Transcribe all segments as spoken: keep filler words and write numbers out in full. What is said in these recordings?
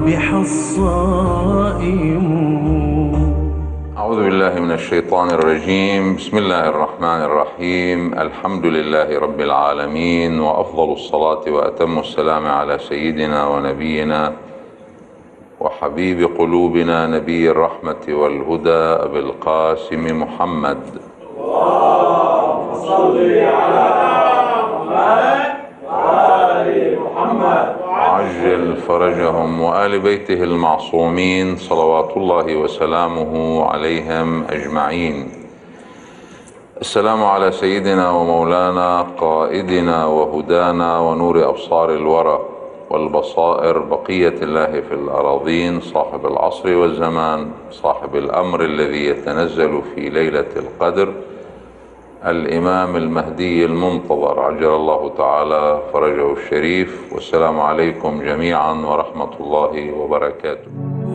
ربح الصائم. أعوذ بالله من الشيطان الرجيم. بسم الله الرحمن الرحيم. الحمد لله رب العالمين، وأفضل الصلاة وأتم السلام على سيدنا ونبينا وحبيب قلوبنا نبي الرحمة والهدى أبي القاسم محمد. اللهم صل على محمد وآل محمد عجل فرجهم وآل بيته المعصومين صلوات الله وسلامه عليهم أجمعين. السلام على سيدنا ومولانا قائدنا وهدانا ونور أبصار الورى والبصائر بقية الله في الأراضين، صاحب العصر والزمان، صاحب الأمر الذي يتنزل في ليلة القدر، الإمام المهدي المنتظر عجل الله تعالى فرجه الشريف. والسلام عليكم جميعا ورحمة الله وبركاته.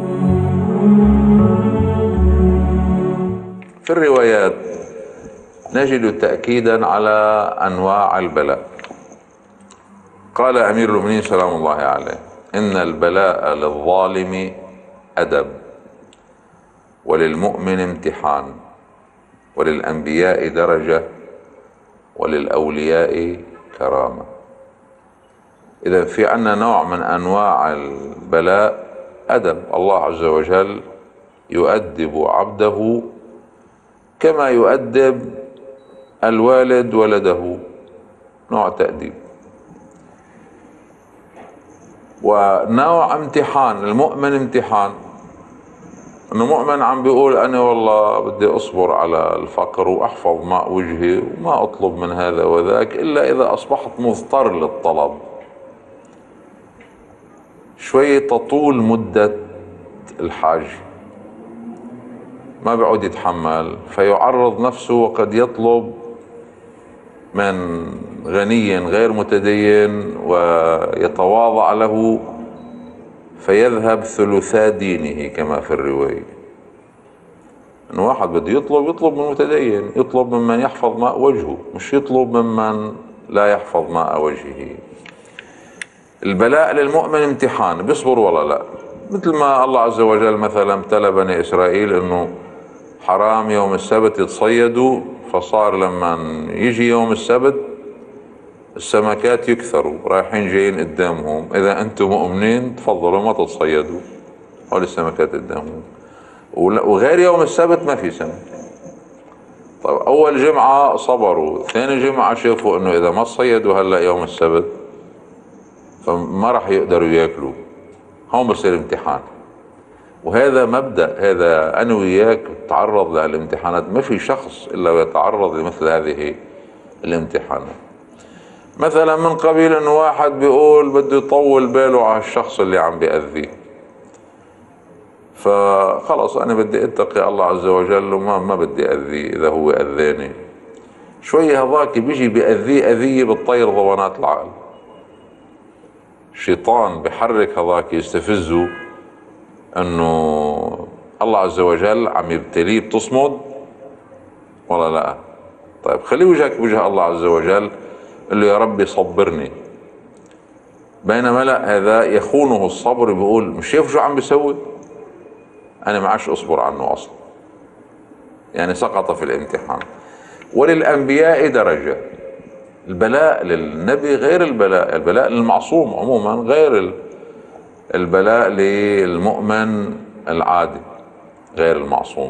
في الروايات نجد تأكيدا على أنواع البلاء. قال أمير المؤمنين سلام الله عليه: إن البلاء للظالم أدب، وللمؤمن امتحان، وللأنبياء درجة، وللأولياء كرامة. إذا في عنا نوع من أنواع البلاء أدب. الله عز وجل يؤدب عبده كما يؤدب الوالد ولده، نوع تأديب. ونوع امتحان، المؤمن امتحان، انه مؤمن عم بيقول انا والله بدي اصبر على الفقر واحفظ ماء وجهي وما اطلب من هذا وذاك الا اذا اصبحت مضطر للطلب. شوي تطول مدة الحاجة، ما بيعود يتحمل فيعرض نفسه، وقد يطلب من غني غير متدين ويتواضع له فيذهب ثلثا دينه كما في الرواية. إن واحد بده يطلب يطلب من متدين، يطلب ممن يحفظ ماء وجهه، مش يطلب ممن لا يحفظ ماء وجهه. البلاء للمؤمن امتحان، بيصبر ولا لا. مثل ما الله عز وجل مثلا ابتلى بني إسرائيل إنه حرام يوم السبت يتصيدوا، فصار لما يجي يوم السبت السمكات يكثروا رايحين جايين قدامهم. إذا أنتم مؤمنين تفضلوا ما تتصيدوا، هول السمكات قدامهم، وغير يوم السبت ما في سمك. طيب أول جمعة صبروا، ثاني جمعة شافوا إنه إذا ما صيدوا هلا يوم السبت فما راح يقدروا ياكلوا. هون بصير امتحان. وهذا مبدأ، هذا أنا وياك تعرض للامتحانات، ما في شخص إلا ويتعرض لمثل هذه الامتحانات. مثلا من قبيل انه واحد بيقول بده يطول باله على الشخص اللي عم بيأذيه، فخلص انا بدي اتقي الله عز وجل وما ما بدي اذيه اذا هو اذاني. شوي هذاك بيجي بيأذيه اذية بتطير ضوانات العقل. الشيطان بحرك هذاك يستفزه انه الله عز وجل عم يبتليه، بتصمد ولا لا؟ طيب خلي وجهك بوجه الله عز وجل، قل له يا ربي صبرني. بينما لا، هذا يخونه الصبر، بيقول مش شايف شو عم بيسوي، انا ما عادش اصبر عنه اصلا، يعني سقط في الامتحان. وللانبياء درجة. البلاء للنبي غير البلاء، البلاء للمعصوم عموما غير البلاء للمؤمن العادي، غير المعصوم.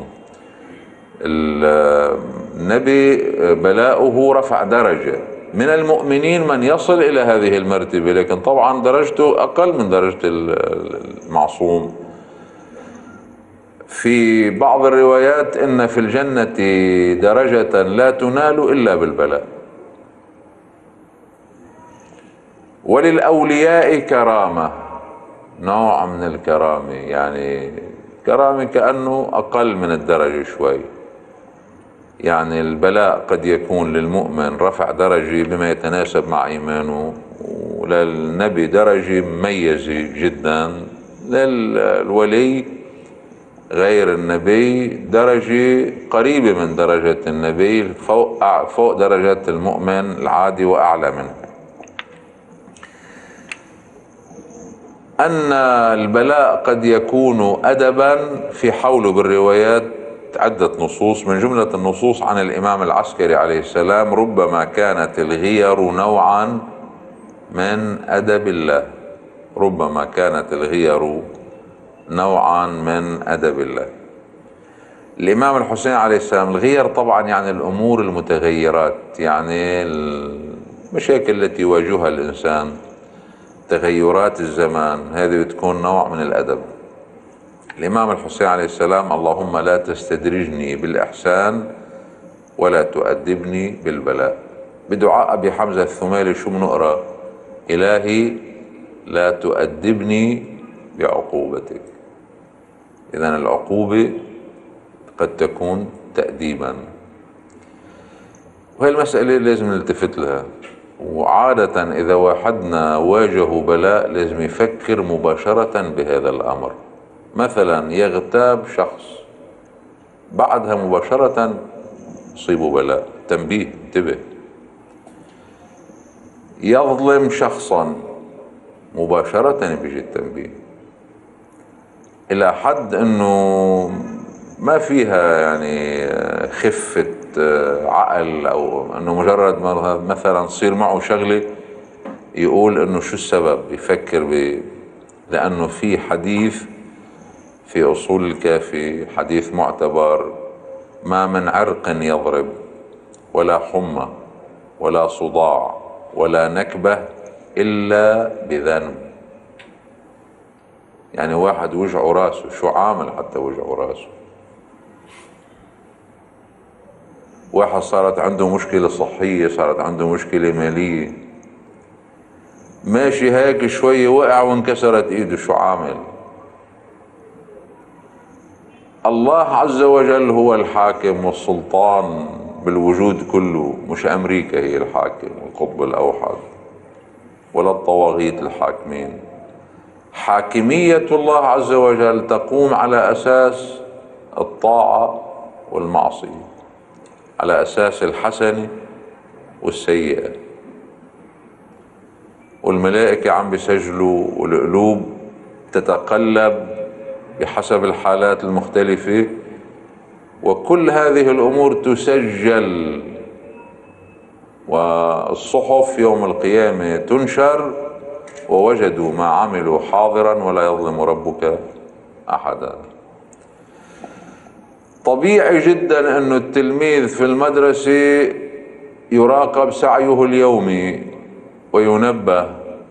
النبي بلاؤه رفع درجة. من المؤمنين من يصل إلى هذه المرتبة، لكن طبعا درجته أقل من درجة المعصوم. في بعض الروايات إن في الجنة درجة لا تنال إلا بالبلاء. وللأولياء كرامة، نوع من الكرامة، يعني كرامة كأنه أقل من الدرجة شوي. يعني البلاء قد يكون للمؤمن رفع درجة بما يتناسب مع إيمانه، وللنبي درجة مميزة جدا، للولي غير النبي درجة قريبة من درجة النبي، فوق فوق درجة المؤمن العادي وأعلى منه. أن البلاء قد يكون أدبا في حوله بالروايات عدة نصوص، من جملة النصوص عن الإمام العسكري عليه السلام: ربما كانت الغير نوعا من أدب الله. ربما كانت الغير نوعا من أدب الله. الإمام الحسين عليه السلام، الغير طبعا يعني الأمور المتغيرات، يعني المشاكل التي يواجهها الإنسان، تغيرات الزمان، هذه بتكون نوع من الأدب. الإمام الحسين عليه السلام: اللهم لا تستدرجني بالإحسان ولا تؤدبني بالبلاء. بدعاء أبي حمزة الثمالي شو بنقرأ؟ إلهي لا تؤدبني بعقوبتك. إذن العقوبة قد تكون تأديبا، وهي المسألة لازم نلتفت لها. وعادة إذا واحدنا واجه بلاء لازم يفكر مباشرة بهذا الأمر. مثلا يغتاب شخص، بعدها مباشرة يصيبه بلاء، تنبيه، انتبه. يظلم شخصا، مباشرة بيجي التنبيه، إلى حد أنه ما فيها يعني خفة عقل، أو أنه مجرد ما مثلا تصير معه شغلة يقول أنه شو السبب، يفكر ب... لأنه في حديث في أصول الكافي، حديث معتبر: ما من عرق يضرب ولا حمى ولا صداع ولا نكبة إلا بذنب. يعني واحد وجعه راسه، شو عامل حتى وجعه راسه؟ واحد صارت عنده مشكلة صحية، صارت عنده مشكلة مالية، ماشي هيك شوية وقع وانكسرت ايده، شو عامل؟ الله عز وجل هو الحاكم والسلطان بالوجود كله، مش أمريكا هي الحاكم والقطب الأوحد ولا الطواغيت الحاكمين. حاكمية الله عز وجل تقوم على أساس الطاعة والمعصية، على أساس الحسنة والسيئة، والملائكة عم بيسجلوا، والقلوب تتقلب بحسب الحالات المختلفة، وكل هذه الأمور تسجل، والصحف يوم القيامة تنشر: ووجدوا ما عملوا حاضرا ولا يظلم ربك أحدا. طبيعي جدا أن التلميذ في المدرسة يراقب سعيه اليومي وينبه.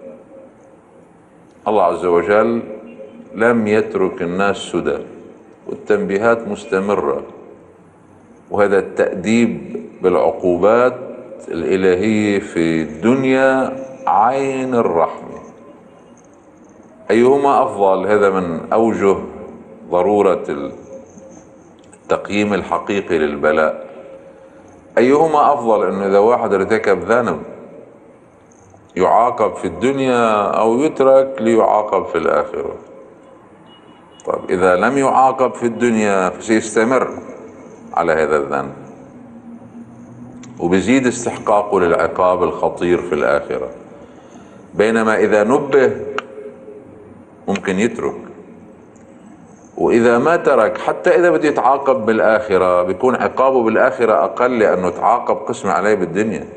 الله عز وجل لم يترك الناس سدى، والتنبيهات مستمرة، وهذا التأديب بالعقوبات الإلهية في الدنيا عين الرحمة. أيهما أفضل؟ هذا من أوجه ضرورة التقييم الحقيقي للبلاء. أيهما أفضل؟ أنه إذا واحد ارتكب ذنب يعاقب في الدنيا، أو يترك ليعاقب في الآخرة؟ طيب إذا لم يعاقب في الدنيا فسيستمر على هذا الذنب، وبزيد استحقاقه للعقاب الخطير في الآخرة. بينما إذا نبه ممكن يترك، وإذا ما ترك حتى إذا بده يتعاقب بالآخرة بيكون عقابه بالآخرة أقل، لأنه تعاقب قسم عليه بالدنيا.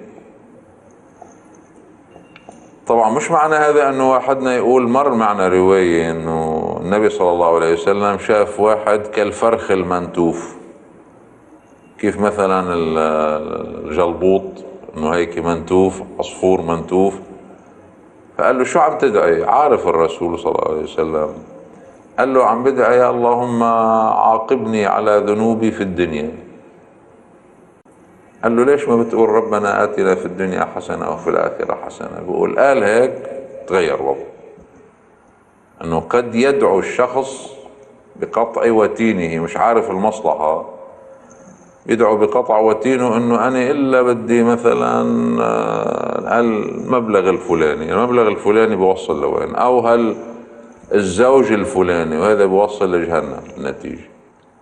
طبعا مش معنى هذا أنه واحدنا يقول، مر معنا رواية أنه النبي صلى الله عليه وسلم شاف واحد كالفرخ المنتوف. كيف مثلا الجلبوط انه هيك منتوف، عصفور منتوف. فقال له: شو عم تدعي؟ عارف الرسول صلى الله عليه وسلم. قال له: عم بدعي يا اللهم عاقبني على ذنوبي في الدنيا. قال له: ليش ما بتقول ربنا آتنا في الدنيا حسنة وفي الآخرة حسنة؟ بقول قال هيك تغير وضعه. انه قد يدعو الشخص بقطع وتينه، مش عارف المصلحة، يدعو بقطع وتينه انه انا الا بدي مثلا هالمبلغ الفلاني، المبلغ الفلاني بوصل لوين، او هل الزوج الفلاني، وهذا بوصل لجهنم النتيجة.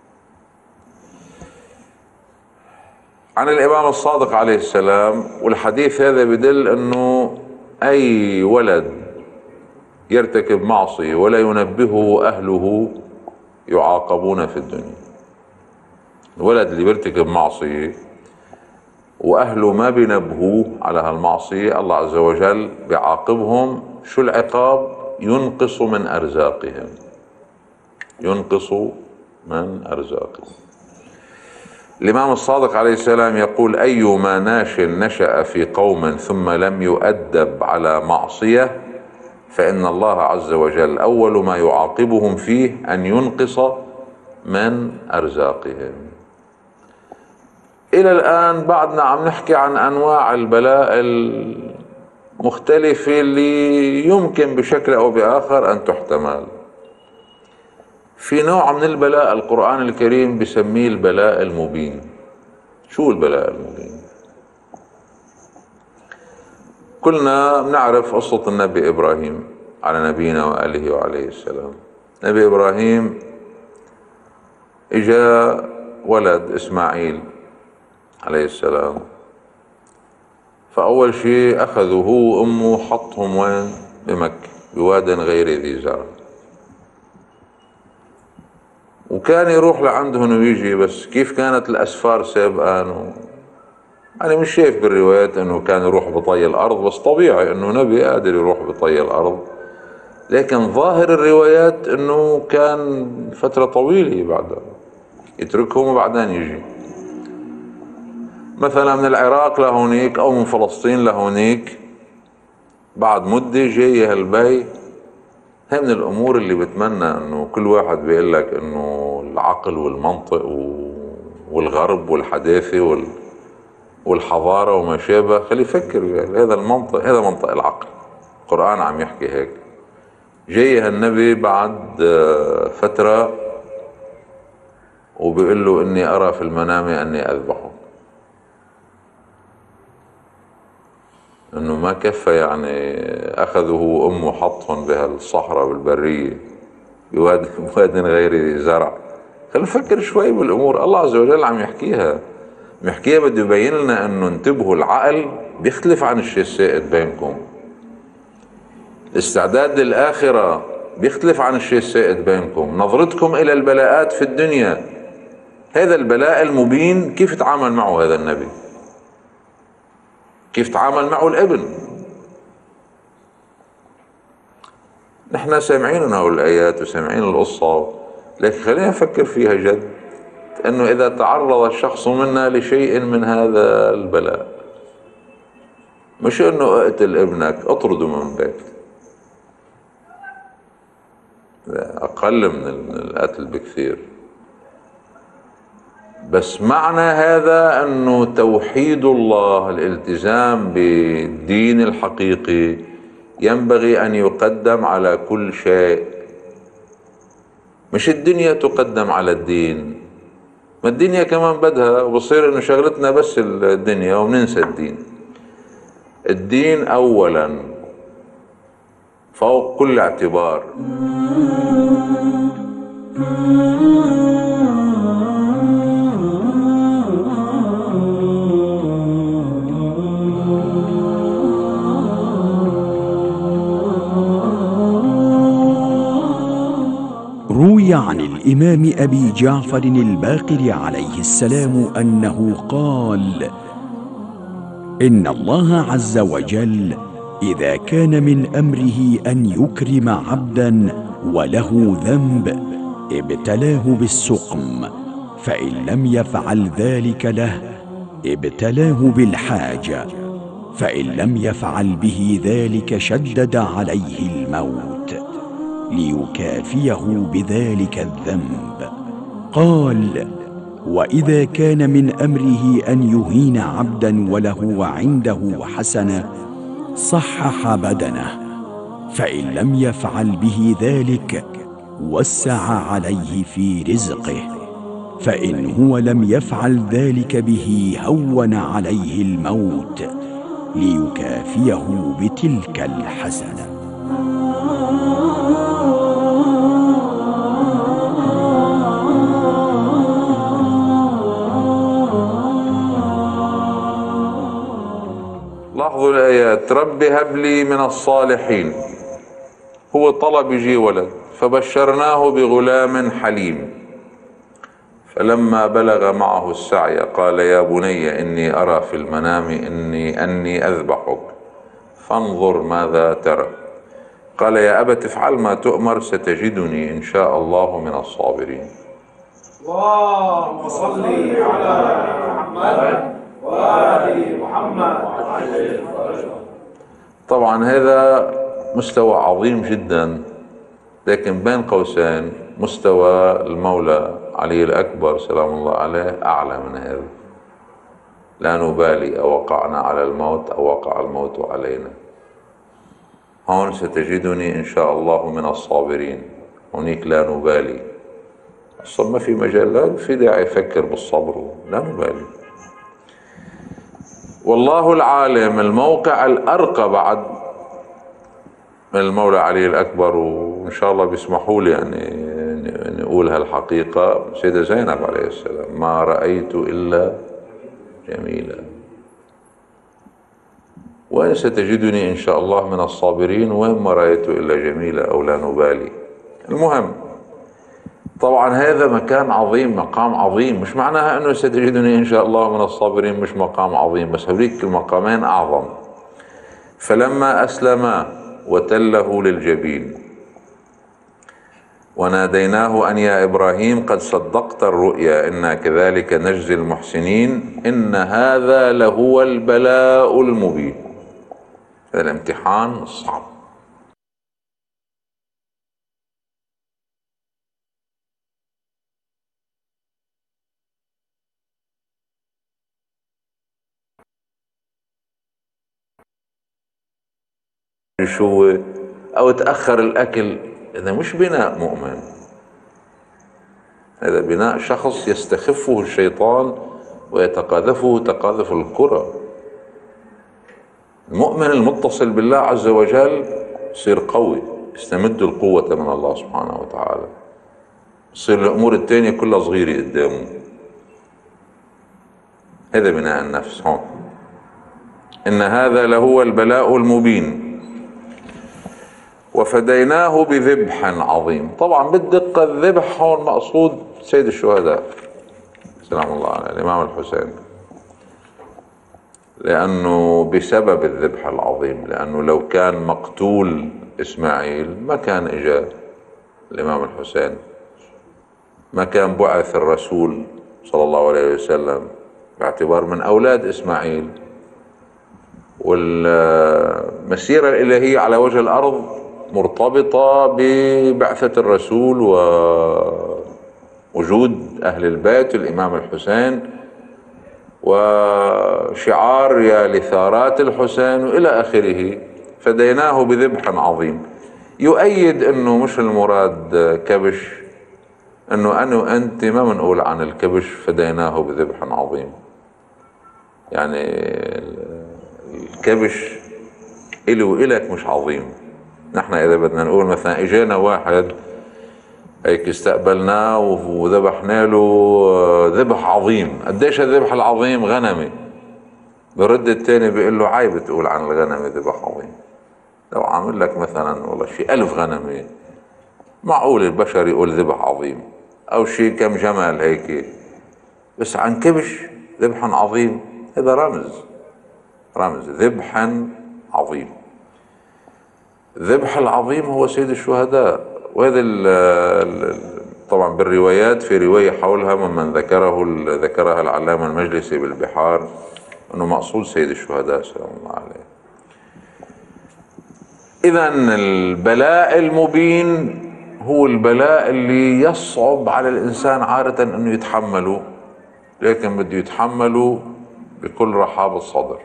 عن الامام الصادق عليه السلام، والحديث هذا بدل انه اي ولد يرتكب معصية ولا ينبهه أهله يعاقبون في الدنيا. الولد اللي بيرتكب معصية وأهله ما بينبهوه على هالمعصية، الله عز وجل بيعاقبهم. شو العقاب؟ ينقص من أرزاقهم، ينقص من أرزاقهم. الإمام الصادق عليه السلام يقول: أيما ناش نشأ في قوم ثم لم يؤدب على معصية فإن الله عز وجل أول ما يعاقبهم فيه أن ينقص من أرزاقهم. إلى الآن بعدنا عم نحكي عن أنواع البلاء المختلفة اللي يمكن بشكل أو بآخر أن تحتمل. في نوع من البلاء القرآن الكريم بسميه البلاء المبين. شو البلاء المبين؟ كلنا بنعرف قصة النبي إبراهيم على نبينا وآله وعليه السلام. نبي إبراهيم إجا ولد إسماعيل عليه السلام، فأول شيء أخذوا هو وأمه حطهم وين؟ بمكة بواد غير ذي زرع. وكان يروح لعندهم ويجي، بس كيف كانت الأسفار سابقا و... أنا مش شايف بالروايات أنه كان يروح بطي الأرض، بس طبيعي أنه نبي قادر يروح بطي الأرض، لكن ظاهر الروايات أنه كان فترة طويلة بعدها يتركهم وبعدين يجي، مثلا من العراق لهونيك أو من فلسطين لهونيك، بعد مدة جاي هالبي. هي من الأمور اللي بتمنى أنه كل واحد بيقول لك أنه العقل والمنطق والغرب والحداثة والحضارة وما شابه، خلي يفكر يعني هذا المنطق، هذا منطق العقل. القرآن عم يحكي هيك. جاي هالنبي بعد فترة وبيقول له إني أرى في المنام أني أذبحه، إنه ما كفى يعني أخذه وأمه حطهم بهالصحراء بالبرية بواد بواد غير ذي زرع. خلينا نفكر شوي بالأمور. الله عز وجل عم يحكيها يحكيها بده يبين لنا إنه انتبهوا، العقل بيختلف عن الشيء السائد بينكم، الاستعداد للآخرة بيختلف عن الشيء السائد بينكم، نظرتكم إلى البلاءات في الدنيا. هذا البلاء المبين كيف تعامل معه هذا النبي؟ كيف تعامل معه الابن؟ نحن سامعين هؤلاء الآيات وسامعين القصة، لكن خلينا نفكر فيها جد، أنه إذا تعرض الشخص منا لشيء من هذا البلاء، مش أنه اقتل ابنك، اطرده من بيت، أقل من القتل بكثير. بس معنى هذا أنه توحيد الله، الالتزام بالدين الحقيقي ينبغي أن يقدم على كل شيء، مش الدنيا تقدم على الدين. ما الدنيا كمان بدها، وبصير أنه شغلتنا بس الدنيا وبننسى الدين. الدين أولا فوق كل اعتبار. روي عن الإمام أبي جعفر الباقر عليه السلام أنه قال: إن الله عز وجل إذا كان من أمره أن يكرم عبدا وله ذنب ابتلاه بالسقم، فإن لم يفعل ذلك له ابتلاه بالحاجة، فإن لم يفعل به ذلك شدد عليه الموت ليكافيه بذلك الذنب. قال: وإذا كان من أمره أن يهين عبدا وله عنده حسنة صحح بدنه، فإن لم يفعل به ذلك وسع عليه في رزقه، فإن هو لم يفعل ذلك به هون عليه الموت ليكافيه بتلك الحسنة. لاحظوا الآيات: رب هب لي من الصالحين. هو طلب يجي ولد، فبشرناه بغلام حليم. فلما بلغ معه السعي قال يا بني إني أرى في المنام إني أني أذبحك فانظر ماذا ترى. قال يا أبت افعل ما تؤمر ستجدني إن شاء الله من الصابرين. اللهم صل على محمد وآل محمد. طبعا هذا مستوى عظيم جدا، لكن بين قوسين مستوى المولى علي الأكبر سلام الله عليه أعلى من هذا. لا نبالي أوقعنا على الموت أو وقع الموت علينا، هون ستجدني إن شاء الله من الصابرين. هونيك لا نبالي، أصلا ما في مجال، لا في داعي يفكر بالصبر، لا نبالي. والله العالم الموقع الأرقى بعد من المولى علي الأكبر، وإن شاء الله بيسمحوا لي يعني نقول هالحقيقة. سيدة زينب عليه السلام ما رأيت إلا جميلة، وين ستجدني إن شاء الله من الصابرين، وين ما رأيت إلا جميلة أو لا نبالي. المهم طبعا هذا مكان عظيم، مقام عظيم، مش معناها أنه ستجدني إن شاء الله من الصابرين مش مقام عظيم، بس هذيك المقامين أعظم. فلما أسلما وتله للجبين وناديناه أن يا إبراهيم قد صدقت الرؤيا إنا كذلك نجزي المحسنين إن هذا لهو البلاء المبين. هذا الامتحان الصعب. شو أو تأخر الأكل، هذا مش بناء مؤمن، هذا بناء شخص يستخفه الشيطان ويتقاذفه تقاذف الكرة. المؤمن المتصل بالله عز وجل يصير قوي، يستمد القوة من الله سبحانه وتعالى، يصير الأمور التانية كلها صغيرة قدامه. هذا بناء النفس هون. إن هذا لهو البلاء المبين وفديناه بذبح عظيم. طبعا بالدقة الذبح هون مقصود سيد الشهداء سلام الله عليه الإمام الحسين، لأنه بسبب الذبح العظيم، لأنه لو كان مقتول إسماعيل ما كان إجا الإمام الحسين، ما كان بعث الرسول صلى الله عليه وسلم، باعتبار من أولاد إسماعيل، والمسيرة الإلهية على وجه الأرض مرتبطة ببعثة الرسول ووجود أهل البيت الإمام الحسين وشعار يا لثارات الحسين وإلى آخره. فديناه بذبح عظيم يؤيد أنه مش المراد كبش، أنه أنا وأنت ما منقول عن الكبش فديناه بذبح عظيم. يعني الكبش إلي وإلك مش عظيم. نحن إذا بدنا نقول مثلا إجانا واحد هيك استقبلناه وذبحنا له ذبح عظيم، قديش الذبح العظيم؟ غنمي. برد التاني بيقول له عيب تقول عن الغنمي ذبح عظيم. لو عامل لك مثلا والله شي ألف غنمي معقول البشر يقول ذبح عظيم، أو شي كم جمل هيك، بس عن كبش ذبح عظيم هذا رمز، رمز ذبح عظيم. الذبح العظيم هو سيد الشهداء. وهذا طبعا بالروايات، في رواية حولها ممن ذكره ذكرها العلامة المجلسي بالبحار أنه مقصود سيد الشهداء سلام الله عليه. إذن البلاء المبين هو البلاء اللي يصعب على الإنسان عادة أنه يتحمله، لكن بده يتحمله بكل رحاب الصدر،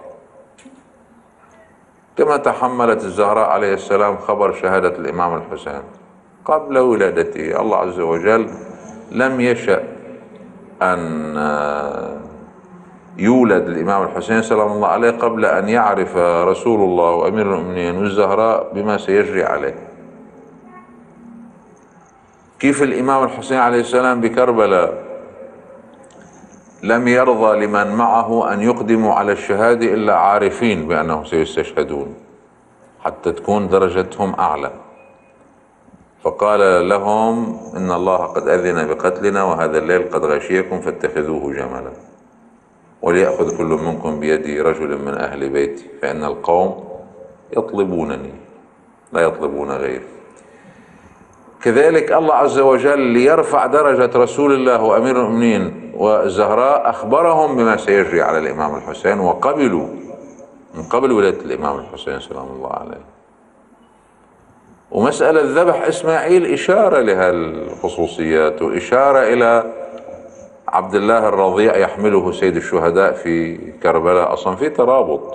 كما تحملت الزهراء عليه السلام خبر شهادة الإمام الحسين قبل ولادته. الله عز وجل لم يشأ أن يولد الإمام الحسين سلام الله عليه قبل أن يعرف رسول الله وأمير المؤمنين والزهراء بما سيجري عليه. كيف الإمام الحسين عليه السلام بكربلاء لم يرضى لمن معه أن يقدموا على الشهادة إلا عارفين بأنهم سيستشهدون حتى تكون درجتهم أعلى، فقال لهم إن الله قد أذن بقتلنا وهذا الليل قد غشيكم فاتخذوه جملا وليأخذ كل منكم بيدي رجل من أهل بيتي فإن القوم يطلبونني لا يطلبون غيري. كذلك الله عز وجل ليرفع درجة رسول الله وأمير المؤمنين والزهراء أخبرهم بما سيجري على الإمام الحسين، وقبلوا من قبل ولادة الإمام الحسين سلام الله عليه. ومسألة ذبح إسماعيل إشارة لهالخصوصيات وإشارة إلى عبد الله الرضيع يحمله سيد الشهداء في كربلاء. أصلا في ترابط.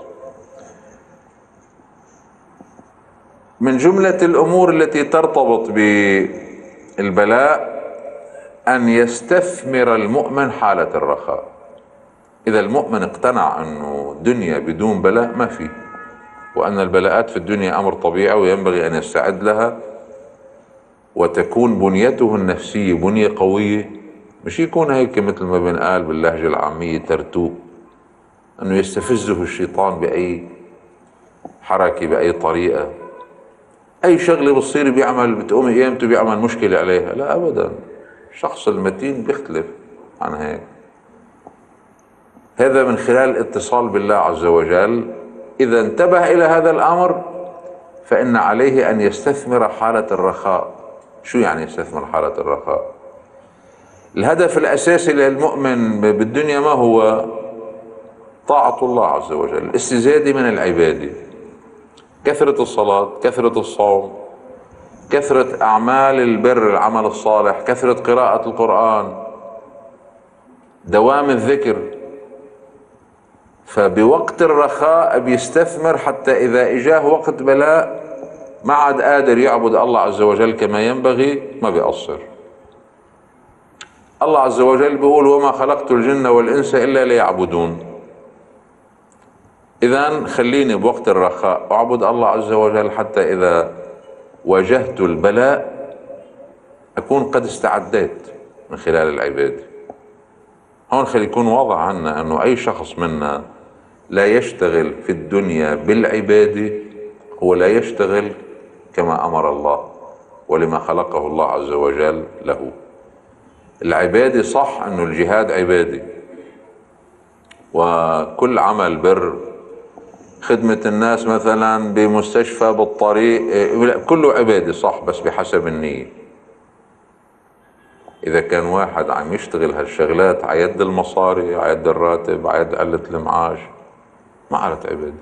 من جملة الأمور التي ترتبط بالبلاء أن يستثمر المؤمن حالة الرخاء. إذا المؤمن اقتنع أنه دنيا بدون بلاء ما في، وأن البلاءات في الدنيا أمر طبيعي وينبغي أن يستعد لها وتكون بنيته النفسية بنية قوية، مش يكون هيك مثل ما بنقال باللهجة العامية ترتوب، أنه يستفزه الشيطان بأي حركة بأي طريقة، أي شغلة بتصير بيعمل بتقوم قيامته بيعمل مشكلة عليها. لا أبدا، الشخص المتين بيختلف عن هيك. هذا من خلال الاتصال بالله عز وجل. إذا انتبه إلى هذا الأمر فإن عليه أن يستثمر حالة الرخاء. شو يعني يستثمر حالة الرخاء؟ الهدف الأساسي للمؤمن بالدنيا ما هو؟ طاعة الله عز وجل، الاستزادة من العبادة، كثرة الصلاة، كثرة الصوم، كثرة أعمال البر العمل الصالح، كثرة قراءة القرآن، دوام الذكر. فبوقت الرخاء بيستثمر حتى إذا إجاه وقت بلاء ما عاد قادر يعبد الله عز وجل كما ينبغي ما بيقصر. الله عز وجل بيقول وما خلقت الجن والإنس إلا ليعبدون. إذن خليني بوقت الرخاء أعبد الله عز وجل حتى إذا واجهت البلاء أكون قد استعديت من خلال العبادة. هون خلي يكون واضح عنا أنه أي شخص منا لا يشتغل في الدنيا بالعبادة هو لا يشتغل كما أمر الله ولما خلقه الله عز وجل له. العبادة صح أنه الجهاد عبادة وكل عمل بر، خدمة الناس مثلا بمستشفى بالطريق كله عبادة صح، بس بحسب النية. إذا كان واحد عم يشتغل هالشغلات عيد المصاري عيد الراتب عيد قلة المعاش ما عادت عبادة.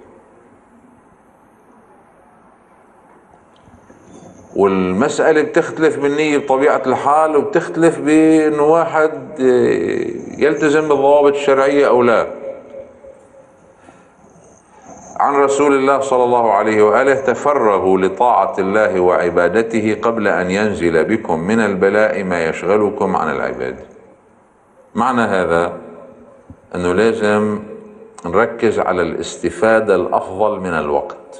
والمسألة بتختلف بالنية بطبيعة الحال، وبتختلف بأنه واحد يلتزم بالضوابط الشرعية أو لا. عن رسول الله صلى الله عليه وآله تفرغوا لطاعة الله وعبادته قبل أن ينزل بكم من البلاء ما يشغلكم عن العبادة. معنى هذا أنه لازم نركز على الاستفادة الأفضل من الوقت.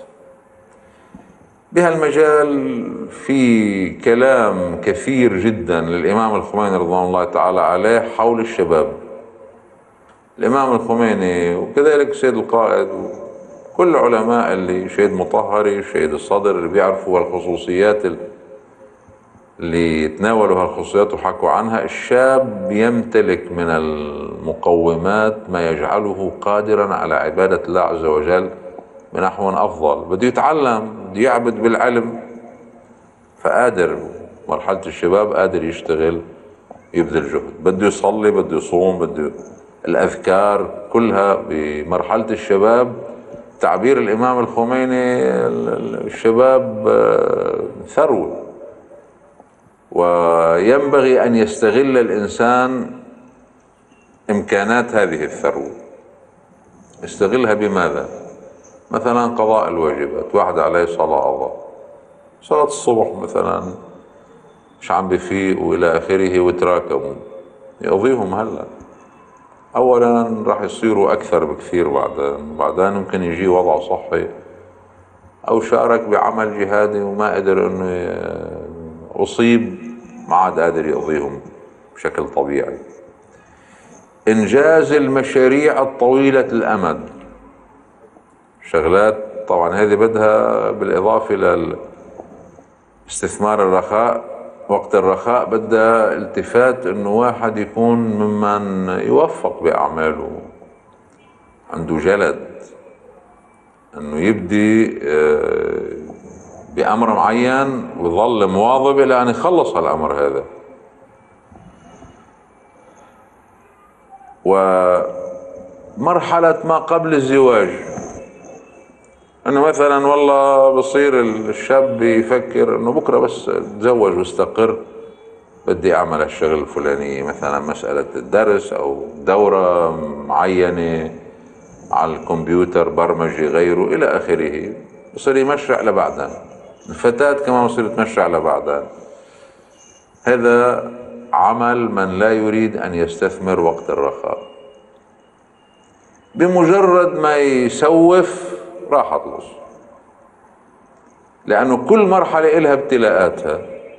بهالمجال في كلام كثير جدا للإمام الخميني رضوان الله تعالى عليه حول الشباب. الإمام الخميني وكذلك سيد القائد كل علماء اللي شهيد مطهري شهيد الصدر اللي بيعرفوا هالخصوصيات اللي يتناولوا هالخصوصيات وحكوا عنها. الشاب يمتلك من المقومات ما يجعله قادرا على عبادة الله عز وجل بنحو أفضل. بده يتعلم، بده يعبد بالعلم، فقادر مرحلة الشباب قادر يشتغل يبذل جهد. بده يصلي، بده يصوم، بده الأذكار كلها بمرحلة الشباب. تعبير الإمام الخميني الشباب ثروة، وينبغي أن يستغل الإنسان إمكانات هذه الثروة. يستغلها بماذا؟ مثلا قضاء الواجبات، واحد عليه صلاة الله صلاة الصبح مثلا مش عم بفيق وإلى آخره وتراكموا يقضيهم هلا. أولا راح يصيروا أكثر بكثير بعدين، بعدين ممكن يجي وضع صحي أو شارك بعمل جهادي وما قدر إنه أصيب ما عاد قادر يقضيهم بشكل طبيعي. إنجاز المشاريع الطويلة الأمد، شغلات طبعا هذه بدها بالإضافة استثمار الرخاء وقت الرخاء بدها التفات انه واحد يكون ممن يوفق باعماله، عنده جلد انه يبدي بامر معين ويظل مواظب الى ان يخلص الامر هذا. ومرحلة ما قبل الزواج، انه مثلا والله بصير الشاب يفكر انه بكره بس اتزوج واستقر بدي اعمل الشغل الفلاني، مثلا مسألة الدرس او دورة معينة على الكمبيوتر، برمجة، غيره الى اخره، بصير يمشرع لبعدين. الفتاة كمان بصير تمشرع لبعدين. هذا عمل من لا يريد ان يستثمر وقت الرخاء. بمجرد ما يسوف راح اخلص، لانه كل مرحلة إلها ابتلاءاتها.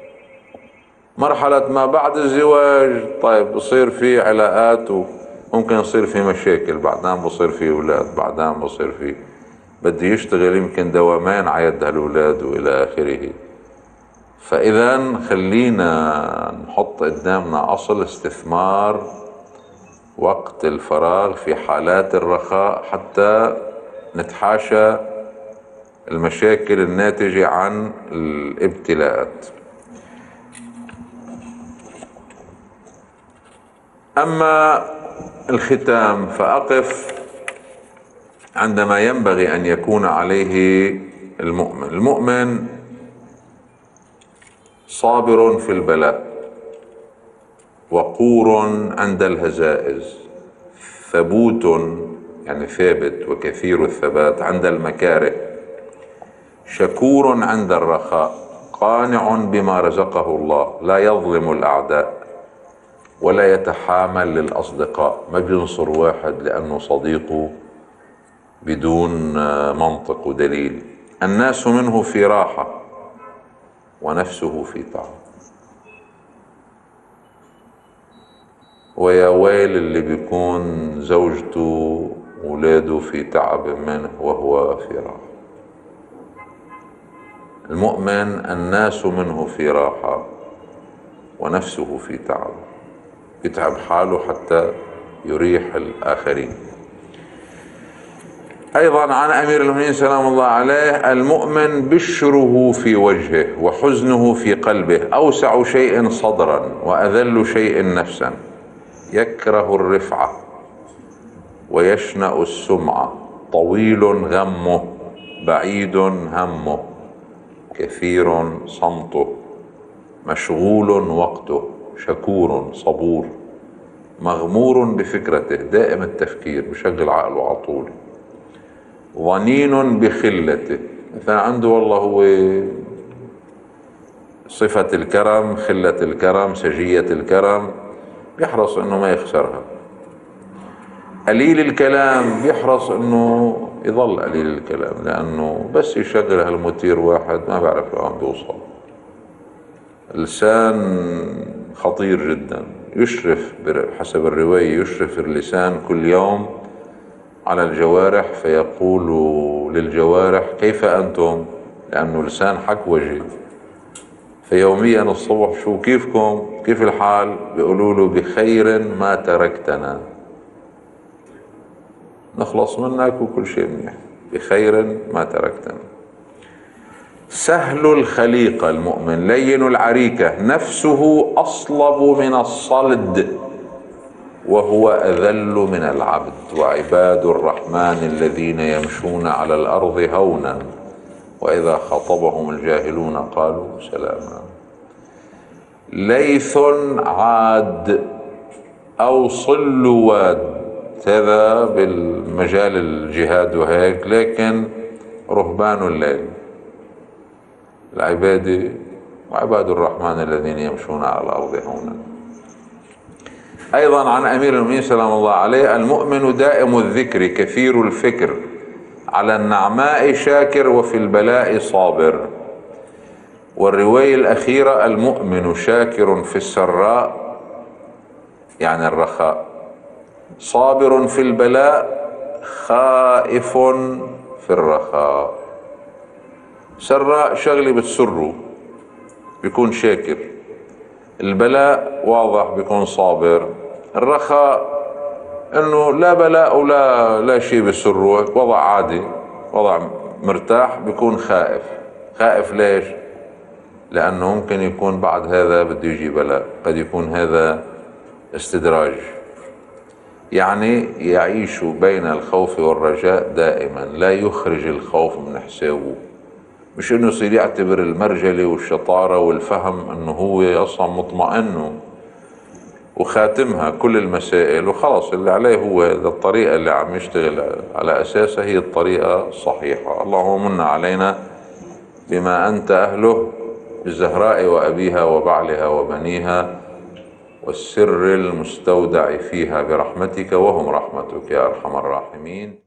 مرحلة ما بعد الزواج طيب بصير في علاقات وممكن يصير في مشاكل، بعدين بصير في اولاد، بعدين بصير في بده يشتغل يمكن دوامين عيد هالأولاد والى اخره. فاذا خلينا نحط قدامنا اصل استثمار وقت الفراغ في حالات الرخاء حتى نتحاشى المشاكل الناتجة عن الابتلاءات. أما الختام فأقف عندما ينبغي أن يكون عليه المؤمن. المؤمن صابر في البلاء، وقور عند الهزائز، ثبوت يعني ثابت وكثير الثبات عند المكاره، شكور عند الرخاء، قانع بما رزقه الله، لا يظلم الأعداء ولا يتحامل للأصدقاء، ما بينصر واحد لأنه صديقه بدون منطق ودليل. الناس منه في راحة ونفسه في تعب، ويا ويل اللي بيكون زوجته وولاده في تعب منه وهو في راحة. المؤمن الناس منه في راحة ونفسه في تعب، يتعب حاله حتى يريح الآخرين. أيضا عن أمير المؤمنين سلام الله عليه: المؤمن بشره في وجهه وحزنه في قلبه، أوسع شيء صدرا وأذل شيء نفسا، يكره الرفعة ويشنأ السمعة، طويل غمه بعيد همه، كثير صمته، مشغول وقته، شكور صبور، مغمور بفكرته، دائم التفكير بشغل عقله على طول، ظنين بخلته، مثلا عنده والله هو صفة الكرم، خلة الكرم، سجية الكرم، بيحرص انه ما يخسرها. قليل الكلام بيحرص انه يظل قليل الكلام، لانه بس يشغل هالموتير واحد ما بعرف لوين بيوصل. اللسان خطير جدا، يشرف حسب الرواية، يشرف اللسان كل يوم على الجوارح، فيقول للجوارح كيف أنتم، لأنه لسان حكوجي، فيوميا الصبح شو كيفكم، كيف الحال، بيقولوا له بخير ما تركتنا، نخلص منك وكل شيء منيح، بخير ما تركتنا. سهل الخليقة المؤمن، لين العريكة، نفسه أصلب من الصلد وهو أذل من العبد، وعباد الرحمن الذين يمشون على الأرض هونا وإذا خاطبهم الجاهلون قالوا سلاما. ليث عاد أو صل واد، هذا بالمجال الجهاد وهيك، لكن رهبان الليل، العبادة وعباد الرحمن الذين يمشون على الأرض هونا. أيضا عن أمير المؤمنين سلام الله عليه: المؤمن دائم الذكر كثير الفكر، على النعماء شاكر وفي البلاء صابر. والرواية الأخيرة: المؤمن شاكر في السراء يعني الرخاء، صابر في البلاء، خائف في الرخاء. سراء شغلة بتسره، بيكون شاكر، البلاء واضح بيكون صابر، الرخاء انه لا بلاء ولا لا شيء بسره، وضع عادي، وضع مرتاح، بيكون خائف. خائف ليش؟ لانه ممكن يكون بعد هذا بده يجي بلاء، قد يكون هذا استدراج. يعني يعيش بين الخوف والرجاء دائما، لا يخرج الخوف من حسابه. مش انه يصير يعتبر المرجلة والشطارة والفهم انه هو اصلا مطمئن وخاتمها كل المسائل وخلص اللي عليه هو الطريقة اللي عم يشتغل على اساسها هي الطريقة الصحيحة. اللهم من علينا بما انت اهله بالزهراء وابيها وبعلها وبنيها والسر المستودع فيها برحمتك وهم رحمتك يا ارحم الراحمين.